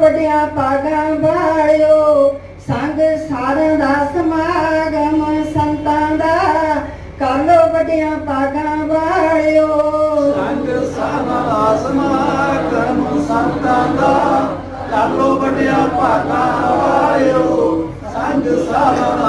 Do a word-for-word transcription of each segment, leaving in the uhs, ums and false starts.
वड्डियां भागां वालियो संग सारां दा समागम संतां दा कर लो वड्डियां भागां वालियो संग सारां दा समागम संतां दा कर लो वड्डियां भागां वालियो संग सारां दा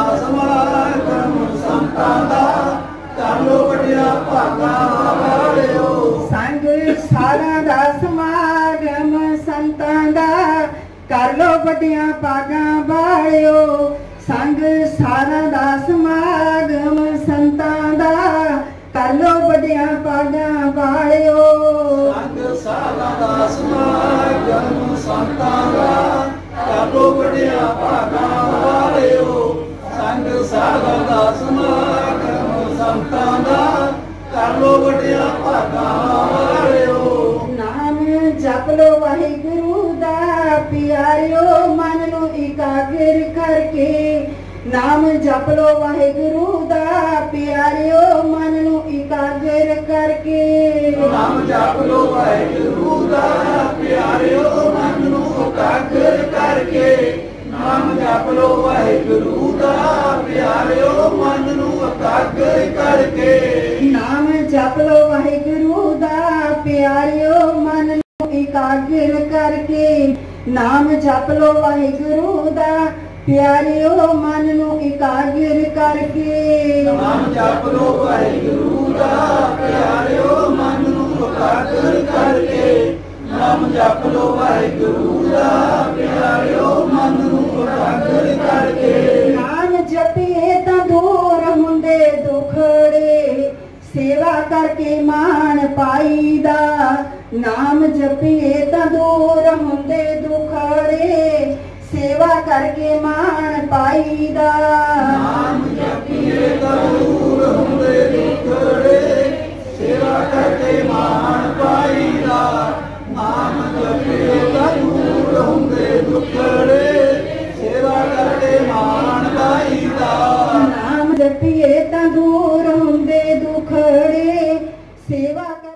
समागम संतां दा कर लो वड्डियां भागां वालियो संग सारां दा समागम संतां दा कर लो वड्डियां भागां वालियो संग सारां दा समागम संतां दा कर लो वड्डियां भागां वालियो संग सारां दा समागम संतां दा कर लो वड्डियां भागां वालियो संग सारां दा समागम संतां दा कर लो वड्डियां भागां वालियो नाम जप लो वाहिगुरु दा प्यारियो मन नू एकाग्र करके नाम जप लो वाहिगुरु दा प्यारियो मन नू एकाग्र करके नाम जप लो वाहिगुरु दा प्यारियो मन नू एकाग्र करके नाम जप लो वाहिगुरु दा प्यारियो मन नू एकाग्र करके नाम जप लो वाहिगुरु दा प्यारियो मन नू एकाग्र करके नाम जप लो वाहिगुरु दा प्यारियो मन नू एकाग्र करके नाम जप लो वाहिगुरु दा प्यारियो मन नू एकाग्र करके नाम जप लो वाहिगुरु दा प्यारियो मन नू एकाग्र करके नाम जपीए तां दूर हुंदे दुखड़े सेवा करके मान पाईदा नाम जपीए तां दूर हुंदे दुखड़े सेवा करके मान पाईदा नाम जपीए तां दूर हुंदे दुखड़े सेवा करके मान पाईदा नाम जपीए तां दूर हुंदे दुखड़े सेवा करके मान पाईदा नाम जपीए तां दूर हुंदे दुखड़े सेवा कर।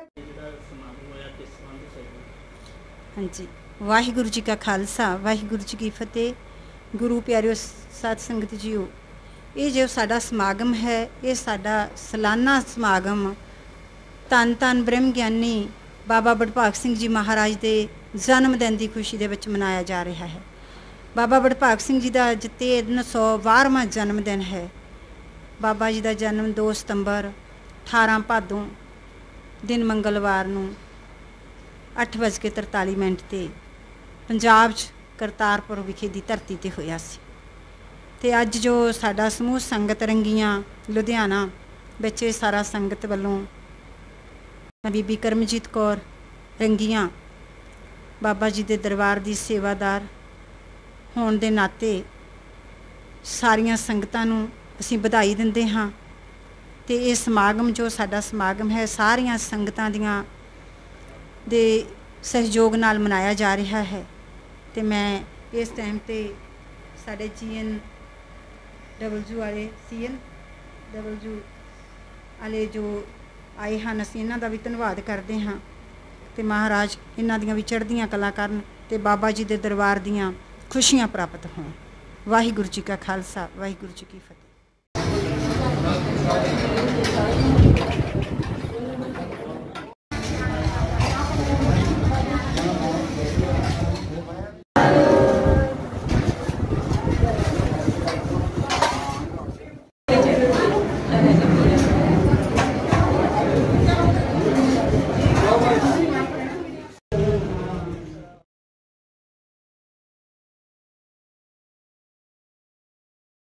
हाँ जी, वाहिगुरु जी का खालसा वाहिगुरु जी की फतेह। गुरु प्यारियो साध संगत जीओ, ये जो साडा समागम है ये साडा सालाना समागम धन धन ब्रह्म ज्ञानी बाबा बड़भाग सिंह जी महाराज के जन्मदिन की खुशी दे विच मनाया जा रहा है। बाबा बड़भाग सिंह जी का जिते तीन सौ बारहवां जन्मदिन है। बाबा जी का जन्म दो सितंबर अठारह भादों दिन मंगलवार नूं अठ बज के तरताली मिनट ते पंजाब च करतारपुर विखे दी धरती ते होया सी। ते अज जो साडा समूह संगत रंगियां लुधियाना विच सारा संगत वल्लों बीबी करमजीत कौर रंगियां बाबा जी दे दरबार दी सेवादार होण दे नाते सारियां संगतां नूं असीं बधाई दिंदे हां। ते इह समागम जो साडा समागम है सारियां संगतां दियां दे सहयोग नाल मनाया जा रहा है। तो मैं इस टाइम ते साडे जी एन डबलयू वाले सी एन डबलयू वाले जो आए हैं असीं इन्हां दा भी धन्नवाद करते हाँ। तो महाराज इन्हां दियां भी चढ़दियां कला करन ते बाबा जी दे दरबार दियां खुशियां प्राप्त होण। वाहिगुरु जी का खालसा वाहिगुरु जी की फतेह।